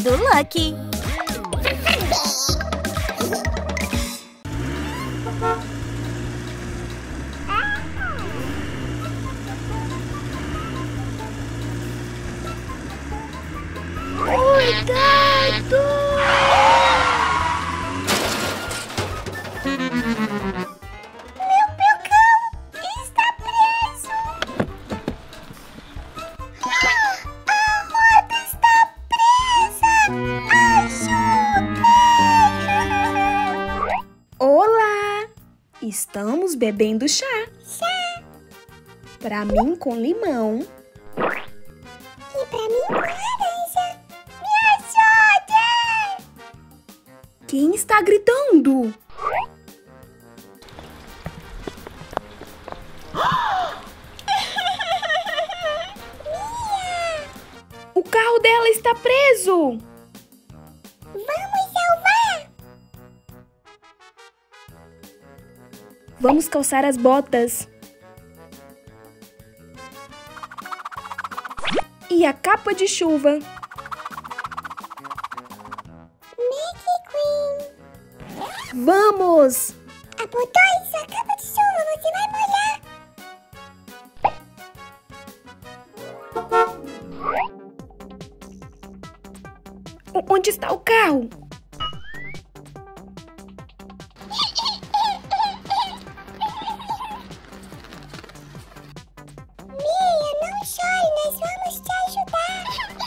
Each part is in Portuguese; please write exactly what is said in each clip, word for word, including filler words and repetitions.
do Lucky. Cuidado! Meu pecão está preso! A roda está presa! Ajuda! Olá! Estamos bebendo chá. Chá! Pra mim com limão. E pra mim com laranja! Me ajude! Quem está gritando? O carro dela está preso! Vamos salvar! Vamos calçar as botas. E a capa de chuva. Mickey Queen! Vamos! Apotói, sua capa de chuva, você vai molhar! O- Onde está o carro? Mia, não chore, nós vamos te ajudar!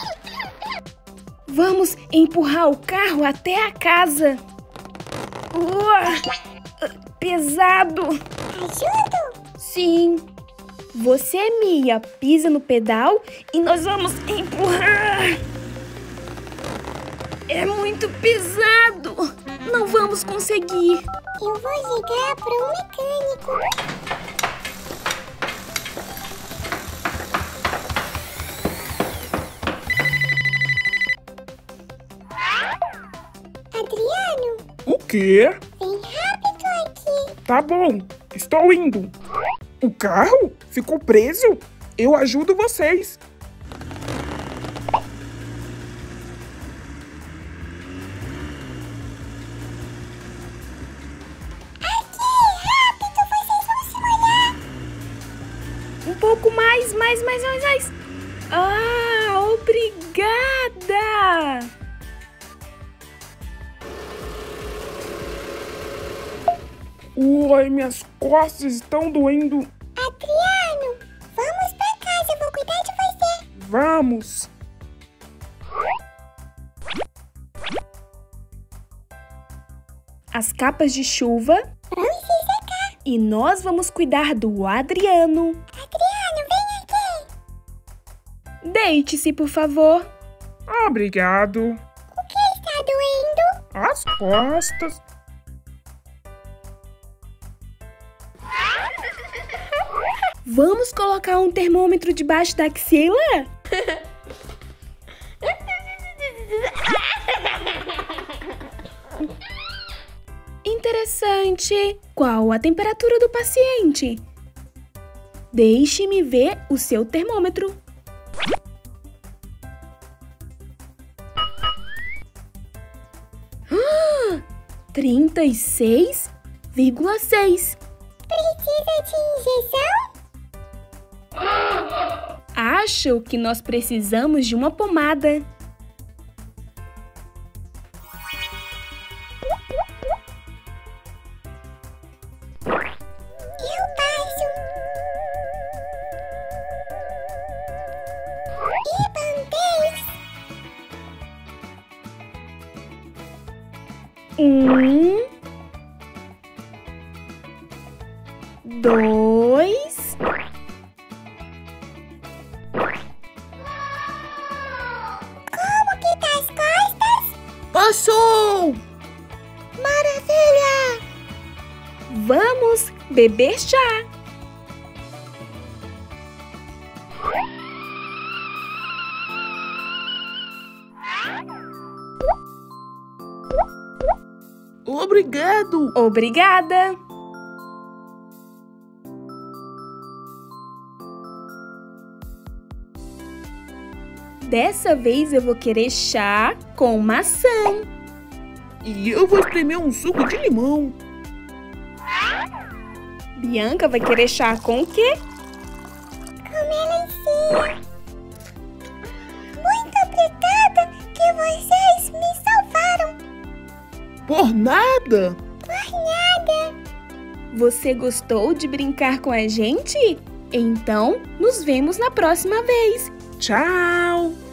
Vamos empurrar o carro até a casa. Uah, pesado. Ajudo? Sim. Você, Mia, pisa no pedal e nós vamos empurrar. É muito pesado. Não vamos conseguir. Eu vou ligar para um mecânico. Adriano, O quê? vem rápido aqui. Tá bom, estou indo. O carro ficou preso? Eu ajudo vocês. Aqui, rápido, vocês vão se molhar. Um pouco mais, mais, mais, mais, mais. Ah, obrigada. Ui, minhas costas estão doendo. Adriano, vamos pra casa, eu vou cuidar de você. Vamos. As capas de chuva Vamos se secar. e nós vamos cuidar do Adriano. Adriano, vem aqui. Deite-se, por favor. Obrigado. O que está doendo? As costas. Vamos colocar um termômetro debaixo da axila? Interessante. Qual a temperatura do paciente? Deixe-me ver o seu termômetro. Ah, trinta e seis vírgula seis. Precisa de injeção? Acho que nós precisamos de uma pomada. Eu passo. E band-aids? Um, dois, Como que tá as costas? passou! Maravilha! Vamos beber chá. Obrigado. Obrigada. Dessa vez eu vou querer chá com maçã. E eu vou espremer um suco de limão. Bianca vai querer chá com o quê? Com melancia. Muito obrigada que vocês me salvaram. Por nada! Por nada. Você gostou de brincar com a gente? Então, nos vemos na próxima vez. Tchau!